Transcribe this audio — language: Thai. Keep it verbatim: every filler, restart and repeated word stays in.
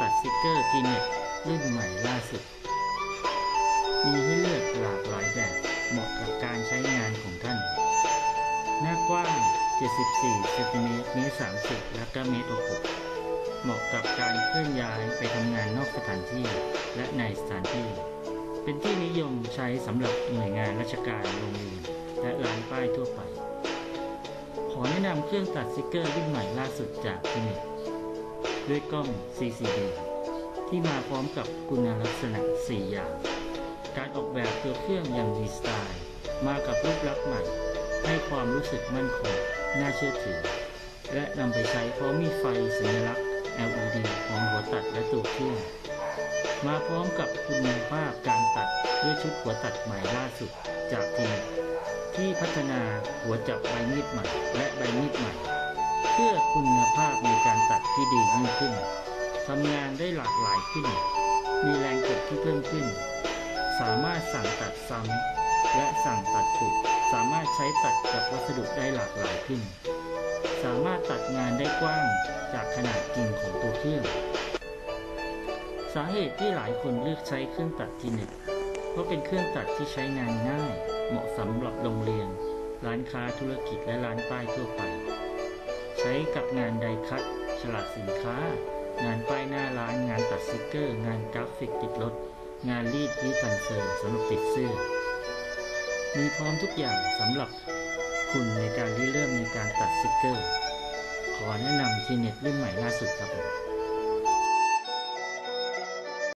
ตัดสติกเกอร์ทีเน็ตรุ่นใหม่ล่าสุดมีให้เลือกหลากหลายแบบเหมาะกับการใช้งานของท่านหน้ากว้างเจ็ดสิบสี่เซนติเมตรเมตรสามสิบและก็เมตรหกเหมาะกับการเคลื่อนย้ายไปทำงานนอกสถานที่และในสถานที่เป็นที่นิยมใช้สำหรับหน่วยงานราชการโรงเรียนและร้านป้ายทั่วไปขอแนะนำเครื่องตัดสติกเกอร์รุ่นใหม่ล่าสุดจากทีเน็ตด้วยกล้อง ซี ซี ดี ที่มาพร้อมกับคุณลักษณะสี่อย่างการออกแบบตัวเครื่องอย่างมีสไตล์มากับรูปลักษณ์ใหม่ให้ความรู้สึกมั่นคงน่าเชื่อถือและนำไปใช้พร้อมมีไฟสัญลักษณ์ แอล อี ดี ของหัวตัดและตัวเครื่องมาพร้อมกับคุณภาพการตัดด้วยชุดหัวตัดใหม่ล่าสุดจากทีเน็ตที่พัฒนาหัวจับใบมีดใหม่และใบมีดใหม่เพื่อคุณภาพในการตัดที่ดียิ่งขึ้นทำงานได้หลากหลายขึ้นมีแรงกดที่เพิ่มขึ้นสามารถสั่งตัดซ้ำและสั่งตัดปุกสามารถใช้ตัดกับวัสดุได้หลากหลายขึ้นสามารถตัดงานได้กว้างจากขนาดจริงของตัวเครื่องสาเหตุที่หลายคนเลือกใช้เครื่องตัดทีเน็ตเพราะเป็นเครื่องตัดที่ใช้งานง่ายเหมาะสำหรับโรงเรียนร้านค้าธุรกิจและร้านป้ายทั่วไปใช้กับงานไดคัตฉลากสินค้างานป้ายหน้าร้านงานตัดสติกเกอร์งานกราฟิกติดรถงานรีดที่ตันเซอร์สำหรับติดเสื้อมีพร้อมทุกอย่างสำหรับคุณในการริเริ่มในการตัดสติกเกอร์ขอแนะนำทีเน็ตรุ่นใหม่ล่าสุดครับผม